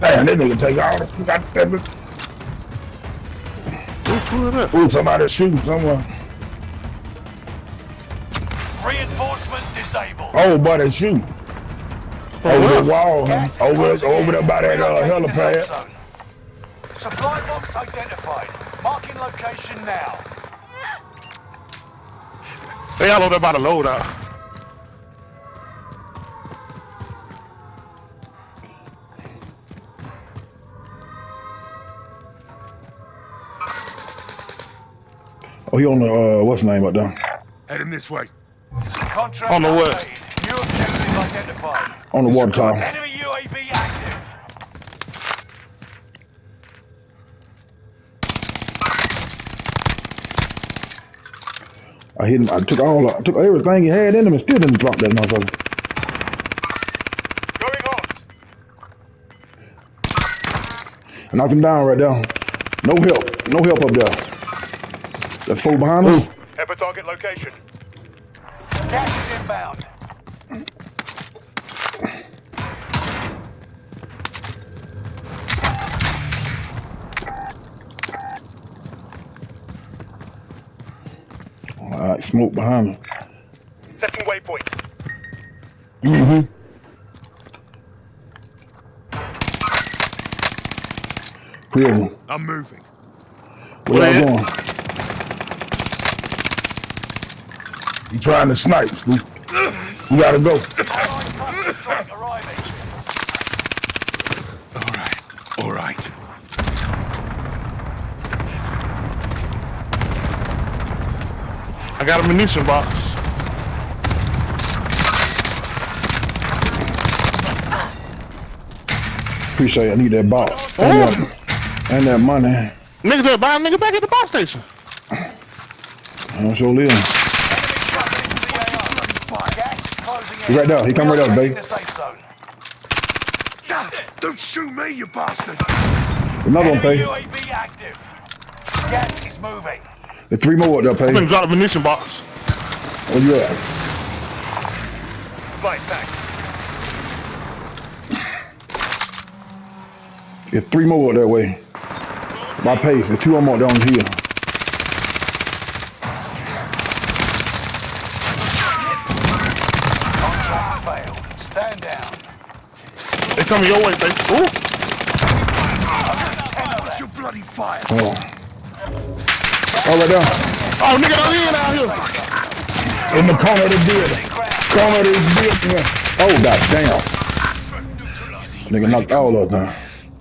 Damn, that nigga take all the goddamn. Who's pulling up? Ooh, somebody shooting somewhere. Reinforcement disabled. Oh, boy, they shooting. Over the wall, over there by that helipad. Supply box identified. Marking location now. They all over there by the loadout. Oh, he on the, what's the name up there? Heading this way. Contract On the what? paid. New objective identified. On the water tower. Enemy UAV active. I hit him. I took everything he had in him and still didn't drop that motherfucker. Going on. I knocked him down right there. No help. No help up there. That's full behind us. Have a target location. Gas is inbound. Alright, smoke behind me. Setting waypoint. Prison. I'm moving. Where y'all going? You trying to snipe, Scoop. You gotta go. All right. I got a munition box. Appreciate it. I need that box. And that money. Nigga just buy a nigga back at the bus station. I'm sure live. He right there. He come right up, baby. Don't shoot me, you bastard! Another one, Pay. UAV active. Gas is moving. There's 3 more up there, Pay. I'm gonna drop a munition box. Where you at? Flight back. There's 3 more up that way. By Pace. There's 2 more down here. Contract failed. Stand down. They coming your way, baby. Ooh. What's your bloody fire? Oh. Oh, right there. Oh, nigga, don't in out here. In the corner of the building. Corner of this building. Oh, god damn. Nigga knocked all of them.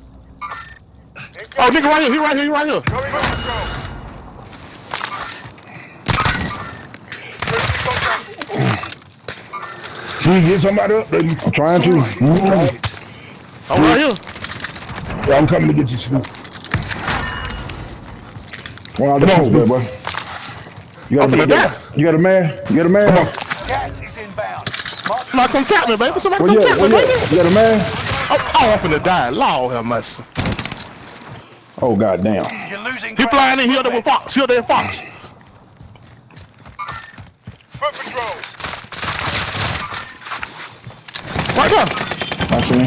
Oh, nigga, right here. He right here. He right here. Can you get somebody up, baby? I'm trying to. I'm right here. Yeah, I'm coming to get you, Scoop. Well, come on, boy. You got a man? You got a man? Come on. Gas is inbound. Somebody come tap me, baby. Somebody Where come you tap at? me, baby. You got a man? Oh, I'm finna die. Lord have mercy. Oh, god damn. You're losing. He flying in here with Fox. Here there, Fox. Foot patrol. Right there. I see him.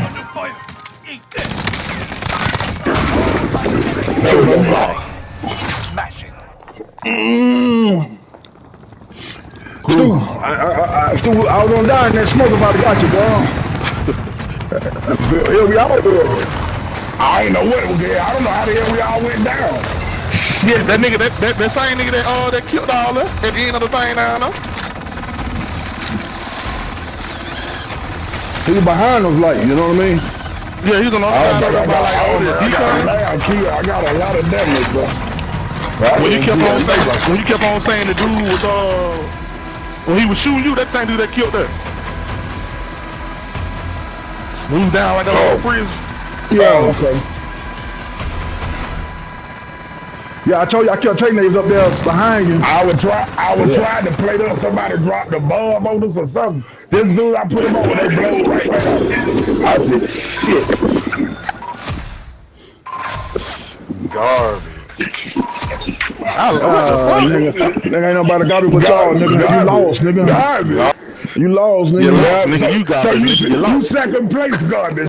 Smashing. Stu, Stu, I was gonna die in that smoke about to got you, bro. Here we all do. I ain't know what it was there. I don't know how the hell we all went down. Yeah, that nigga, that same nigga that killed all that at the end of the thing down there. He was behind us, like, you know what I mean? Yeah, he's on the other side of the I got a lot of damage, bro. When you kept on saying the dude was when he was shooting you, that same dude that killed that. Moved down right there on prison. Yeah, okay. Yeah, I told you I kept taking niggas up there behind you. I was trying to play up. Somebody dropped the bomb on us or something. This dude, I put him over, they blow right there. I said, shit. Garbage. Nigga, ain't nobody got it but y'all, nigga. You lost, nigga. Garbage. You lost, nigga. Nigga, you got it. You second place, garbage.